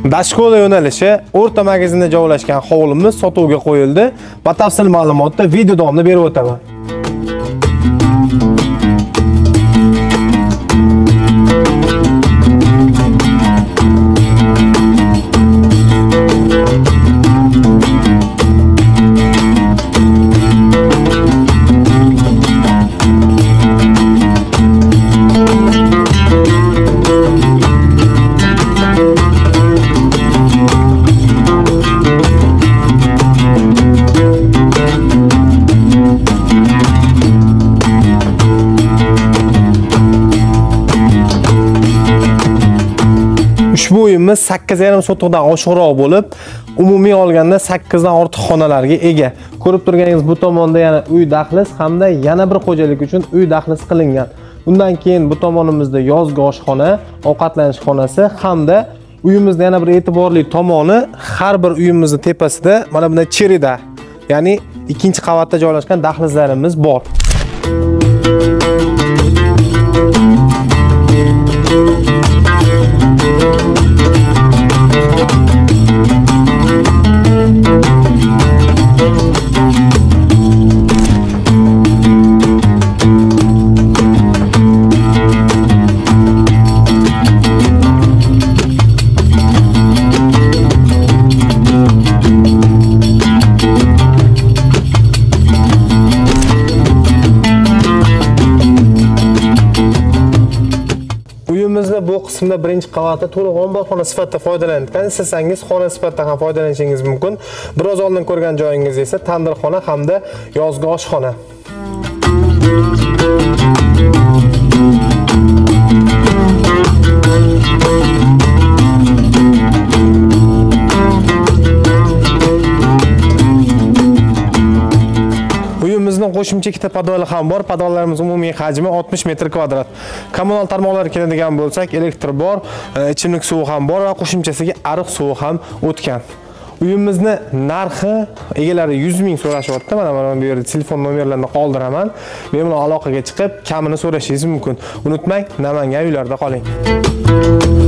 Dashkola yo'nalishi o'rta magazinda joylashgan hovlimiz sotuvga qo'yildi. Batafsil ma'lumotni video davomida berib o'taman. Ushbu uyimiz 8,5 sotuvdan oshiqroq bo'lib, umumiy olganda 8 dan ortiq xonalarga ega. Ko'rib turganingiz bu tomonda yana uy dahliz hamda yana bir xo'jalik uchun uy dahliz qilingan. Undan keyin bu tomonimizda yozgi oshxona, ovqatlanish xonasi hamda uyimizda yana bir e'tiborli tomoni har bir uyimizning tepasida mana bunday cherida, ya'ni ikkinchi qavatda joylashgan dahlizlarimiz bor. Uyimizda bu qismda birinchi qavatda to'liq omborxona sifatida foydalanilgan. Istasangiz xona sifatida ham foydalanishingiz mumkin. Biroz oldin ko'rgan joyingiz esa tandirxona hamda yozgi oshxona. Uyimizning qo'shimcha ikkita podvali ham bor. Podvallarimiz umumiy hajmi 60 metr kvadrat. Kommunal tarmoqlarga keladigan bo'lsak, elektr bor, ichimlik suvi ham bor va qo'shimchasiga ariq suvi ham o'tgan. Uyimizni narxi egalari 100 ming so'rashyapti. Mana bu yerda telefon nomerlarini qoldiraman. Men bilan aloqaga chiqib, kamini so'rashingiz mumkin. Unutmang, Namangan uylarda qoling.